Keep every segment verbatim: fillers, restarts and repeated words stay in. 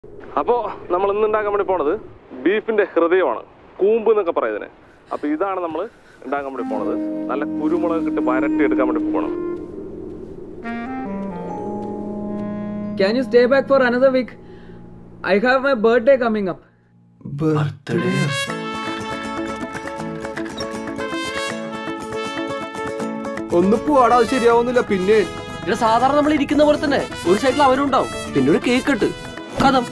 അപ്പോൾ നമ്മൾ ഇന്ന് ഉണ്ടാക്കാൻ വേണ്ടി പോണത് ബീഫിന്റെ ഹൃദയമാണ്, കൂമ്പ് എന്നൊക്കെ പറയുന്നതിന്. അപ്പോൾ ഇതാണ് നമ്മൾ ഉണ്ടാക്കാൻ വേണ്ടി പോണത്. നല്ല കുരുമുളക് ഇട്ട് വരട്ടി എടുക്കാൻ വേണ്ടി പോകണം. Can you stay back for another week? I have my birthday coming up. Birthday? ഒന്ന് പോടാ, ശരിയാവുന്നില്ല. പിന്നെ ഇവിടെ സാധാരണ നമ്മൾ ഇരിക്കുന്ന പോലെ തന്നെ ഒരു സൈഡിൽ അവരും ഉണ്ടാവും, പിന്നെ ഒരു കേക്ക് ഇട്ട് കഥം.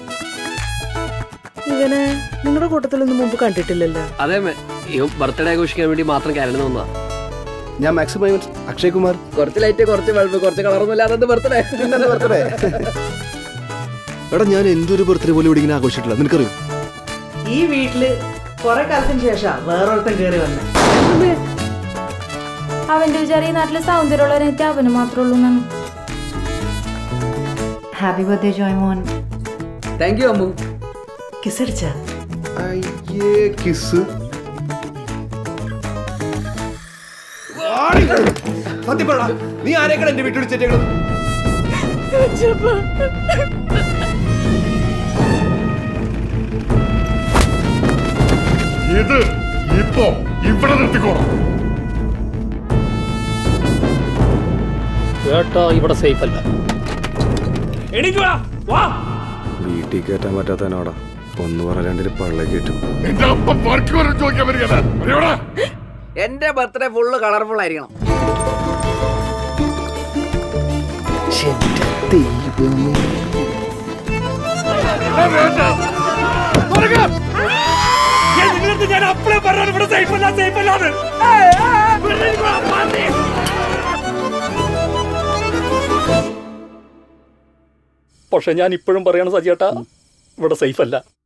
ഇവനെ നിങ്ങളുടെ കൂട്ടത്തിലൊന്നും മുമ്പ് കണ്ടിട്ടില്ലല്ലോ. അതെ, ബർത്ത്ഡേ ആഘോഷിക്കാൻ വേണ്ടി മാത്രം കാര്യം വന്നതാ. ഞാൻ മാക്സിമം അക്ഷയ് കുമാർ. കുറച്ച് ലൈറ്റ്, കുറച്ച് ബൾബ്, കുറച്ച് കളറൊന്നും ഇല്ലാതെ ബർത്ത്ഡേ. ബർത്ത്ഡേ എടാ, ഞാൻ എന്തൊരു ബർത്ത്ഡേ പോലും ഇവിടെ ഇങ്ങനെ ആഘോഷിച്ചിട്ടില്ല, നിനക്കറിയോ? ഈ വീട്ടില് കുറെ കാലത്തിന് ശേഷം വേറൊരുത്തൻ കേറി വന്നെ. അവന്റെ വിചാരം ഈ നാട്ടിലെ സൗന്ദര്യമുള്ളവരായിട്ട് അവന് മാത്രമേ ഉള്ളൂ എന്നാണ്. Happy birthday Joymon. Thank you Ammu. Kiss അടിച്ച അയ്യേ, കിസ്. നീ ആരെക്കാണ് എന്റെ വീട്ടിൽ വിളിച്ചേക്കുന്നത്? ഇത് ഇപ്പോ ഇവിടെ നിർത്തിക്കോണം. കേട്ടോ, ഇവിടെ സേഫ് അല്ല. വീട്ടിൽ കയറ്റാൻ പറ്റാത്തനോടാ ഒന്ന് പറ, രണ്ടിന് പള്ള കയറ്റും. എന്റെ അപ്പം വർക്ക് വരെ ചോദിക്കാൻ വരികയാണ്. എന്റെ ബർത്ത്ഡേ ഫുള്ള് കളർഫുൾ ആയിരിക്കണം. ഞാൻ അപ്പളേ പറഞ്ഞു ഇവിടെ സേഫ് അല്ല, സേഫ് അല്ലാതെ. പക്ഷെ ഞാൻ ഇപ്പോഴും പറയണ സജിയേട്ടാ, ഇവിടെ സേഫ് അല്ല.